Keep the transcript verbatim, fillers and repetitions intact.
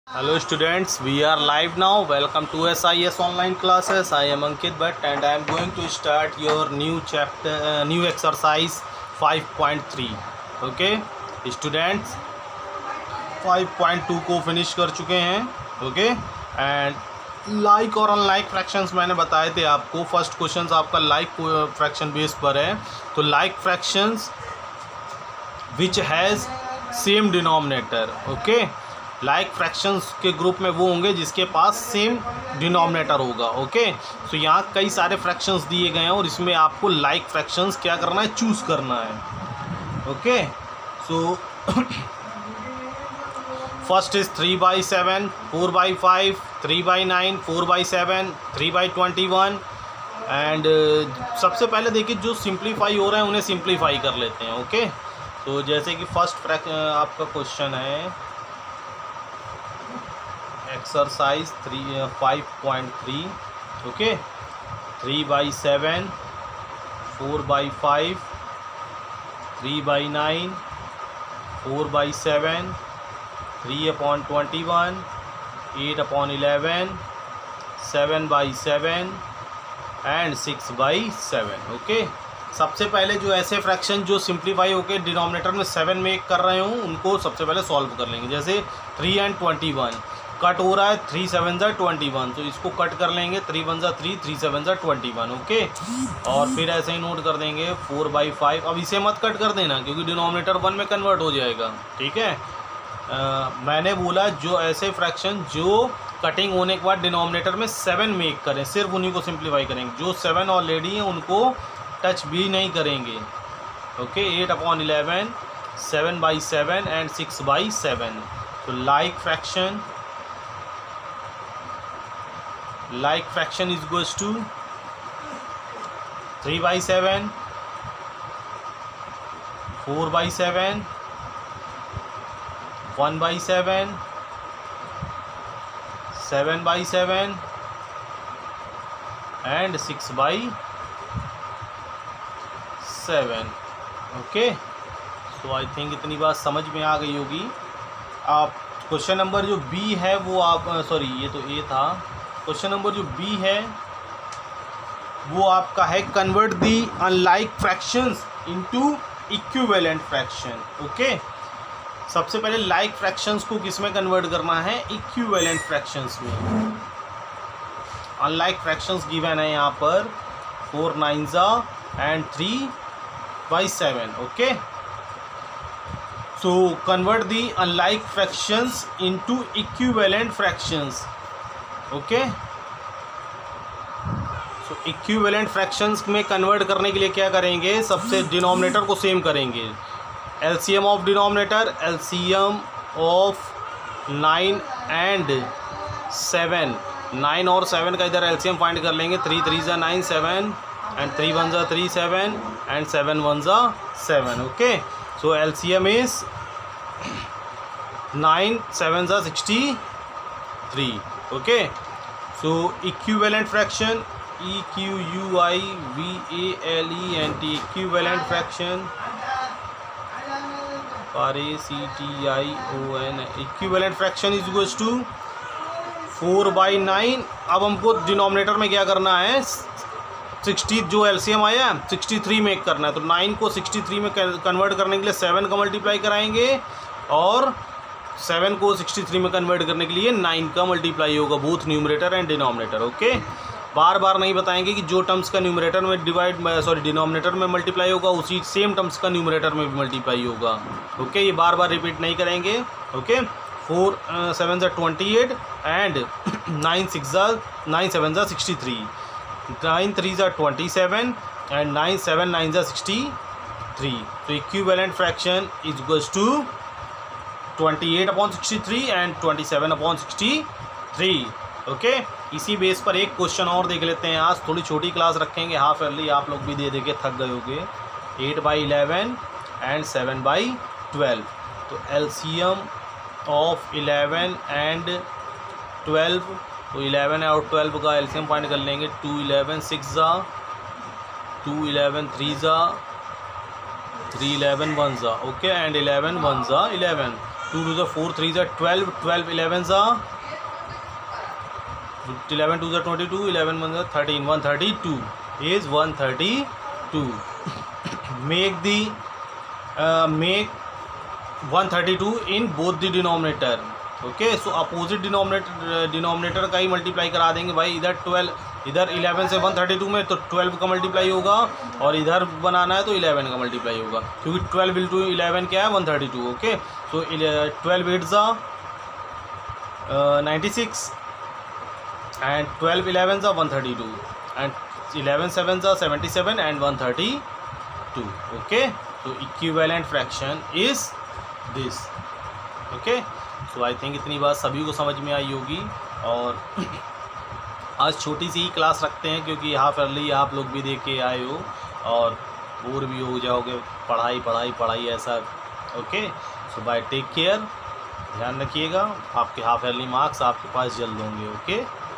Hello students, we are live now. Welcome to S I S online classes. I am Ankit Bhatt and I am going to start your new chapter, uh, new exercise five point three. Okay, students five point two को finish कर चुके हैं. Okay and like और unlike fractions मैंने बताए थे आपको. First question आपका लाइक फ्रैक्शन बेस पर है. तो like fractions which has same denominator. Okay, like fractions के ग्रुप में वो होंगे जिसके पास सेम डिनोमिनेटर होगा. ओके, तो यहाँ कई सारे फ्रैक्शंस दिए गए हैं और इसमें आपको लाइक फ्रैक्शंस क्या करना है, चूज़ करना है. Okay, so first is three by seven, four by five, three by nine, four by seven, three by twenty one. And सबसे पहले देखिए जो सिंप्लीफाई हो रहे हैं उन्हें सिंप्लीफाई कर लेते हैं. ओके, तो जैसे कि फर्स्ट फ्रैक आपका क्वेश्चन है exercise three five point three. Okay, three by seven, four by five, three by nine, four by seven, three upon twenty one, eight upon eleven, seven by seven and six by seven. Okay, सबसे पहले जो ऐसे fraction जो simplify होकर denominator में seven make कर रहे हों उनको सबसे पहले सॉल्व कर लेंगे. जैसे three and twenty one cut हो रहा है, थ्री सेवन ज़ा ट्वेंटी वन, तो इसको कट कर लेंगे. थ्री वन ज़ा थ्री, थ्री सेवन ज़ा ट्वेंटी वन. ओके, और फिर ऐसे ही नोट कर देंगे फोर बाई फाइव. अब इसे मत कट कर देना क्योंकि डिनोमिनेटर वन में कन्वर्ट हो जाएगा. ठीक है, आ, मैंने बोला जो ऐसे फ्रैक्शन जो कटिंग होने के बाद डिनोमिनेटर में सेवन मेक करें सिर्फ उन्हीं को सिंप्लीफाई करेंगे. जो सेवन ऑलरेडी हैं उनको टच भी नहीं करेंगे. Okay, eight upon eleven, seven by seven and six by seven. तो like fraction like fraction is equals to three by seven, four by seven, one by seven, seven by seven and six by seven. Okay, so I think इतनी बात समझ में आ गई होगी. आप question number जो B है वो आप सॉरी ये तो ए था. क्वेश्चन नंबर जो बी है वो आपका है convert the unlike fractions into equivalent fraction. Okay, सबसे पहले लाइक फ्रैक्शंस को किस में कन्वर्ट करना है, इक्विवेलेंट फ्रैक्शंस में. अनलाइक फ्रैक्शंस गिवन है यहाँ पर फोर नाइन ज़ा and three by seven. Okay, so convert the unlike fractions into equivalent fractions. Okay, so equivalent fractions में कन्वर्ट करने के लिए क्या करेंगे, सबसे डिनोमिनेटर को सेम करेंगे. LCM of denominator, LCM of nine and seven. Nine और सेवन का इधर एलसीएम फाइंड कर लेंगे. थ्री थ्री ज़ा nine, seven and three one ज़ा three, seven and seven one ज़ा seven. Okay, so LCM is nine, seven ज़ा sixty three. Okay, so equivalent fraction, E Q U I V A L E N T, equivalent fraction, R A C T I O N. Equivalent fraction is equals to four by nine. अब हमको denominator में क्या करना है, sixty जो LCM आया है sixty three make करना है. तो नाइन को सिक्सटी थ्री में कन्वर्ट करने के लिए सेवन का मल्टीप्लाई कराएंगे और सेवन को सिक्सटी थ्री में कन्वर्ट करने के लिए नाइन का मल्टीप्लाई होगा, both numerator and denominator. Okay, बार बार नहीं बताएंगे कि जो टर्म्स का न्यूमरेटर में डिवाइड सॉरी डिनोमिनेटर में मल्टीप्लाई होगा उसी सेम टर्म्स का न्यूमरेटर में भी मल्टीप्लाई होगा. ओके, ये बार बार रिपीट नहीं करेंगे. ओके, फोर सेवन ज़ा twenty eight and nine six ज़ा नाइन सेवन ज़ा सिक्सटी थ्री, नाइन थ्री ज़ा twenty seven and nine seven nine ज़ा सिक्सटी थ्री. तो equivalent fraction is equals to twenty eight upon sixty three and twenty seven upon sixty three. Okay, इसी base पर एक question और देख लेते हैं. आज थोड़ी छोटी क्लास रखेंगे, हाफ अर्ली आप लोग भी दे दे के थक गए होंगे. Eight by eleven and seven by twelve. तो LCM of eleven and twelve, तो इलेवन और ट्वेल्व का एलसीएम फाइंड कर लेंगे. टू इलेवन सिक्स ज़ा, टू इलेवन थ्री ज़ा, थ्री इलेवन वन ज़ा. ओके, एंड इलेवन वन ज़ा इलेवन. टू टू ज़ा फोर, थ्री ज़ा ट्वेल्व, ट्वेल्व इलेवन ज़ा इलेवन टू ज़ा ट्वेंटी टू, इलेवन वन ज़ा thirteen, one thirty two is one thirty to. Make the make one thirty two in both the denominator. Okay, so opposite denominator denominator का ही multiply करा देंगे भाई. इधर twelve इधर eleven से वन थर्टी टू में तो ट्वेल्व का मल्टीप्लाई होगा, और इधर बनाना है तो इलेवन का मल्टीप्लाई होगा, क्योंकि ट्वेल्व इंटू इलेवन क्या है one thirty two. Okay, so twelve eight ज़ा ninety six and twelve eleven ज़ा one thirty two and eleven seven ज़ा seventy seven and one thirty two. Okay, तो equivalent fraction is this. Okay, so I think इतनी बात सभी को समझ में आई होगी. और आज छोटी सी ही क्लास रखते हैं, क्योंकि हाफ अर्ली आप लोग भी देख के आए हो और बोर भी हो जाओगे, पढ़ाई पढ़ाई पढ़ाई ऐसा. Okay, so bye, take care, ध्यान रखिएगा. आपके हाफ अर्ली मार्क्स आपके पास जल्द होंगे. ओके.